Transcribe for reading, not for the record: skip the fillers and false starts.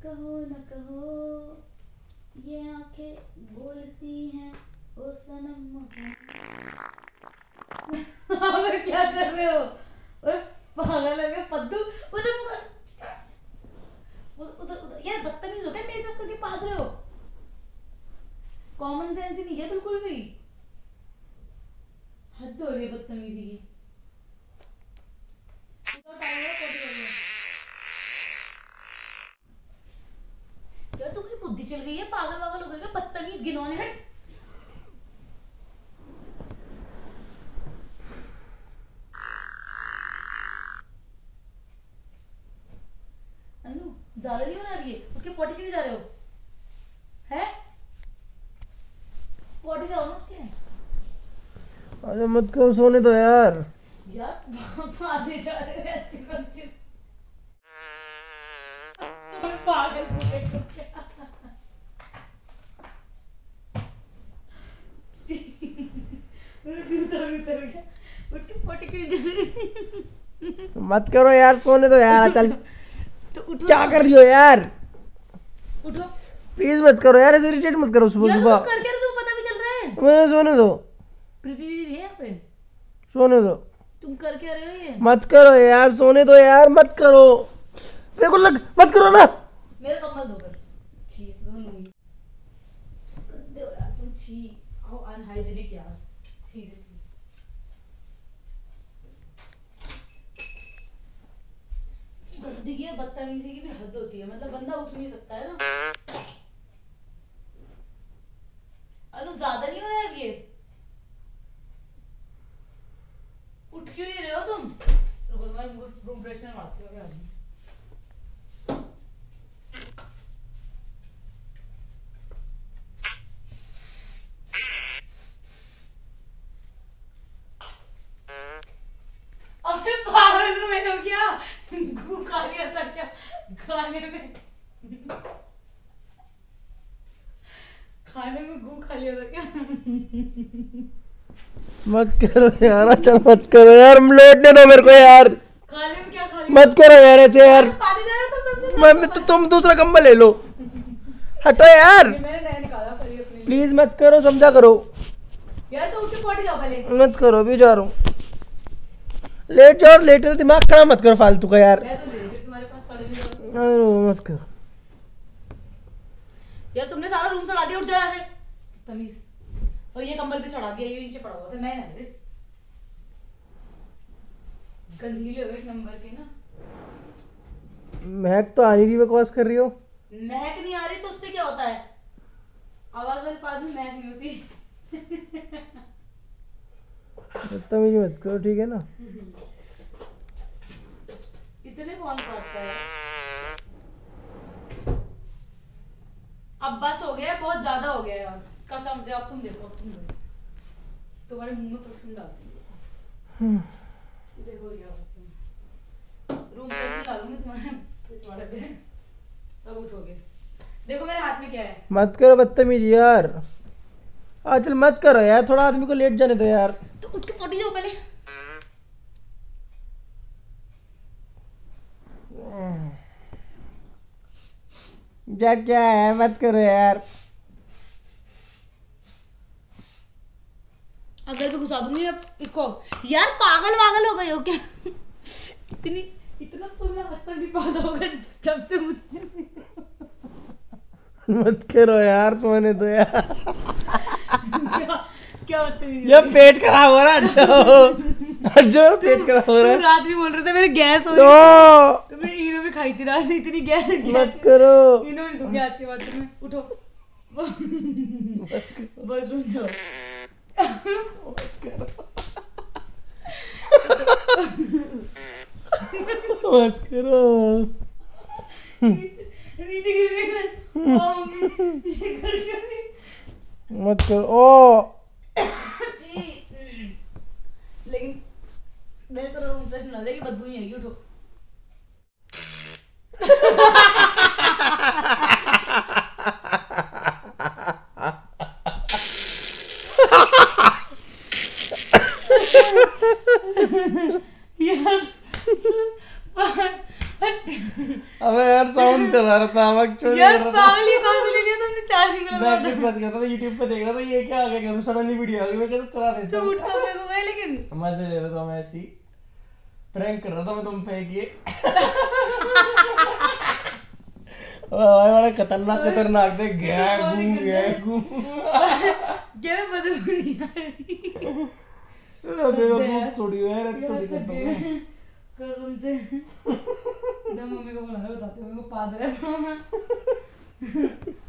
कहो न कहो, ये आंखें बोलती हैं ओ सनम ओ सनम। क्या कर रहे हो? पागल है क्या पद्दू? उधर उधर उधर यार, बदतमीज हो गए, मेरी तरफ करके पाग रहे हो। कॉमन सेंस ही नहीं है बिल्कुल भी, हद हो रही है बदतमीजी की। यार तुम्हारी बुद्धि चल गई है, पागल वागल हो गए क्या? बदतमीज घिनौने, हट। अनु ज्यादा नहीं बना रही है, उठ के पॉटी क्यों नहीं जा रहे हो? हैं? पॉटी जाओ ना उठ के। अरे मत करो, सोने दो यार। यार आधे जा रहे हैं अच्छी बच्ची। पागल हो गए क्या? उठ के पॉटी क्यों नहीं जा रही? मत करो यार, सोने दो यार। चल तो उठो। क्या कर रही हो यार? उठो प्लीज मत करो यार, ऐसे इरिटेट मत करो सुबह यार। सुबह। तुम कर क्या रहे हो? तुम्हें पता भी चल रहा है? मुझे सोने दो। प्रीति दीदी है यहाँ पे? सोने दो। तुम कर क्या रहे हो ये? मत करो यार, सोने दो यार, मत करो। मेरे को लग, मत करो ना। मेरा कम्बल दो कर। छी इसमें लूंगी। गंदे हो यार तुम, छी। हाउ अनहाइजीनिक यार, सीरियसली। गंदगी और बदतमीजी की भी हद होती है, मतलब बंदा उठ नहीं सकता है ना। अनु ज्यादा नहीं हो रहा है अब ये? उठ क्यों नहीं रहे हो तुम? रुको तुम्हारे रूम फ्रेशनर मारती हूँ अभी। अबे पागल हुए हो क्या? गू खा लिया था क्या खाने में? खाने में गू खा लिया था क्या? मत करो यार, अच्छा मत करो यार, लौटने दो मेरे को यार। खाने में क्या खा लिया? मत करो यार ऐसे यार। पानी दे रहा था तुमसे। मैं तो तुम दूसरा कंबल ले लो। हटो यार, ये मैंने नया निकाला पर ये अपने लिए। प्लीज मत करो, समझा करो। यार तो उठ के पॉटी जाओ पहले। मत करो, अभी जा रहा हूँ। लेट जाओ, लेटे दिमाग खराब मत करो फालतू का यार। मैं तो ले रही तुम्हारे पास सड़े हुए। अरे मत करो यार तुमने सारा रूम सड़ा दिया, उठ जाओ यहाँ से तमीज। और ये कंबल भी सड़ा दिया, ये नीचे पड़ा हुआ था, मैं नहीं। गंदीले हो एक नंबर के ना। महक तो आ नहीं रही, बकवास कर रही हो। महक नहीं आ रही तो उससे क्या होता है? आवाज वाले पास में महक नहीं होती। बदतमीजी मत करो, ठीक है ना? इतने कौन पाता है? अब बस हो गया, बहुत ज्यादा हो गया यार, कसम से। अब तुम देखो, अब तुम देखो, तुम्हारे मुंह में परफ्यूम डालती हूँ। देखो क्या करती हूँ। रूम फ्रेशनर डालूंगी तुम्हारे पिछवाड़े पे, तब उठोगे। देखो मेरे हाथ में क्या है। मत करो बदतमीजी यार। चल मत करो यार, थोड़ा आदमी को लेट जाने दो यार। तो उठ के पॉटी जाओ पहले। क्या क्या है, मत करो यार। अगर भी घुसा दूंगी अब इसको। यार पागल वागल हो गए हो क्या? इतना तुमने बचपन भी पैदा होगा जब से मुझसे। मत करो यार, सोने दो यार। क्या बदतमीजी? ये पेट खराब हो रहा है। अच्छा पेट खराब हो रहा है। रात भी बोल रहे थे मेरे गैस हो रही तो तो मैं इनो भी खाई थी रात, इतनी गैस। मत करो। इनो नहीं दूंगी आज के बाद तुम्हें। उठो बस रुक जाओ। मत करो। मत करो। नीचे गिर गए। ये कर क्यों नहीं? मत करो। ओ जी। लेकिन मेरे तो रूम फ्रेशनर डाल देगी, बदबू नहीं आएगी। उठो। यार अबे यार साउंड चला रहा था अब एक्चुअली यार पागल ही कौन सी ले लिया तुमने चार्जिंग में मैं लगा कुछ सर्च करता था YouTube पे देख रहा था ये क्या आ गया सडनली वीडियो आ गई मैं कैसे चला देता तो उठ तो मेरे को गए लेकिन मजे ले रहा था मैं ऐसी प्रैंक कर रहा था मैं तुम पे ये ओए बड़ा खतरनाक थे गैगू क्या बदल नहीं आ रही बेवकूफ थोड़ी है रच थोड़ी करता हूं कसम से दम मम्मी को बुला रहा बताते मेरे को पादर है